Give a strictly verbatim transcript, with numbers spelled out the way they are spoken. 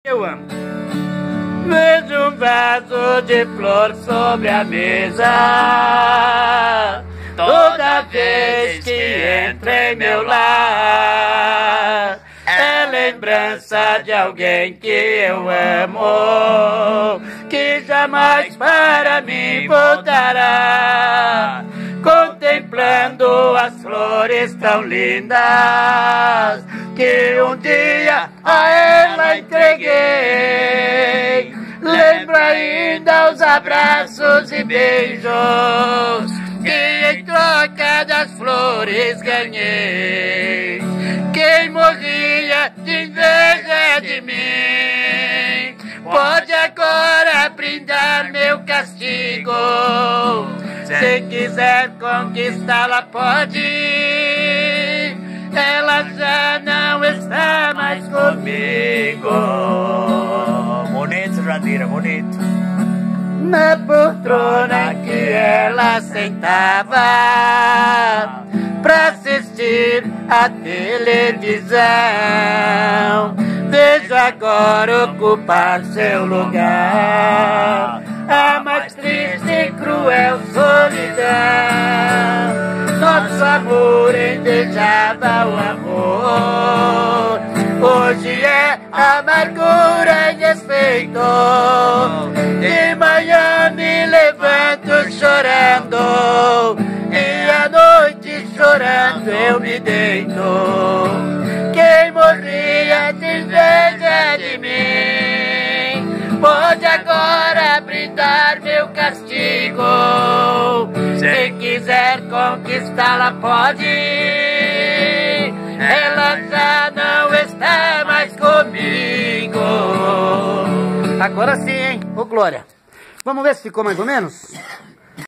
Eu amo. Vejo um vaso de flor sobre a mesa toda vez que entro em meu lar. É lembrança de alguém que eu amo, que jamais para mim voltará. Contemplando as flores tão lindas que um dia a ela entreguei. Lembro ainda os abraços e beijos que em troca das flores ganhei. Quem morria de inveja de mim pode agora brindar meu castigo. Se quiser conquistá-la pode, ela já não está mais comigo. Bonito, Jandira, bonito. Na poltrona que ela sentava pra assistir a televisão, vejo agora ocupar seu lugar a mais triste e cruel solidão. Nosso amor endejava o amor, hoje é amargura e despeito. De manhã me levanto chorando e à noite chorando eu me deito. Quem morria de inveja de mim pode agora brindar meu castigo. Se quiser conquistá-la pode, ela já não está mais comigo. Agora sim, hein? Ô, Glória, vamos ver se ficou mais ou menos?